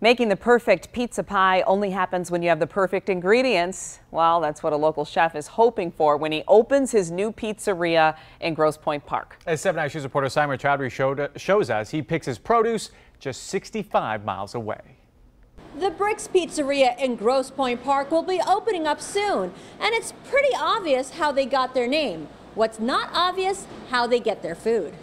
Making the perfect pizza pie only happens when you have the perfect ingredients. Well, that's what a local chef is hoping for when he opens his new pizzeria in Grosse Pointe Park. As 7 News reporter Simon Chowdhury shows us, he picks his produce just 65 miles away. The Bricks Pizzeria in Grosse Pointe Park will be opening up soon, and it's pretty obvious how they got their name. What's not obvious, how they get their food.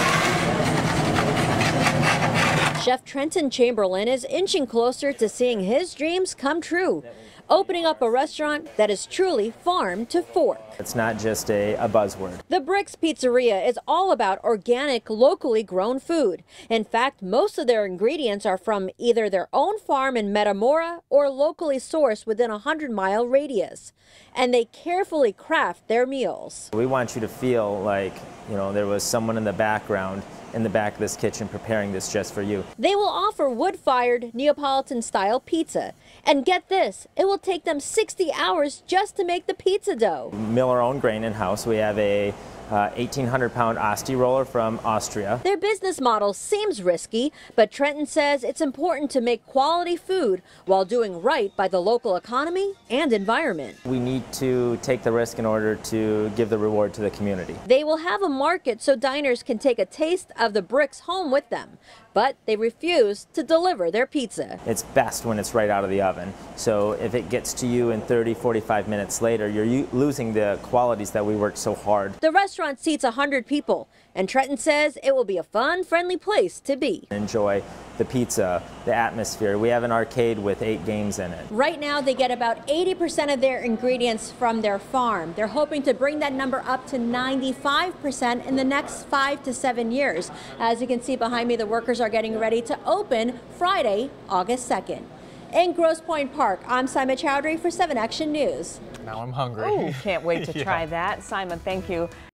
Chef Trenton Chamberlain is inching closer to seeing his dreams come true, opening up a restaurant that is truly farm to fork. It's not just a buzzword. The Bricks Pizzeria is all about organic, locally grown food. In fact, most of their ingredients are from either their own farm in Metamora or locally sourced within a 100-mile radius. And they carefully craft their meals. We want you to feel like, there was someone in the background in the back of this kitchen preparing this just for you. They will offer wood-fired Neapolitan-style pizza. And get this, it will take them 60 hours just to make the pizza dough. Mill our own grain in-house. We have a 1,800-pound Asti roller from Austria. Their business model seems risky, but Trenton says it's important to make quality food while doing right by the local economy and environment. We need to take the risk in order to give the reward to the community. They will have a market so diners can take a taste of the bricks home with them, but they refuse to deliver their pizza. It's best when it's right out of the oven. So if it gets to you in 30, 45 minutes later, you're losing the qualities that we worked so hard. The restaurant seats 100 people, and Trenton says it will be a fun, friendly place to be. Enjoy the pizza, the atmosphere. We have an arcade with 8 games in it. Right now, they get about 80% of their ingredients from their farm. They're hoping to bring that number up to 95% in the next 5 to 7 years. As you can see behind me, the workers are getting ready to open Friday, August 2nd. In Grosse Pointe Park, I'm Simon Chowdhury for 7 Action News. Now I'm hungry. Oh, can't wait to try that. Simon, thank you.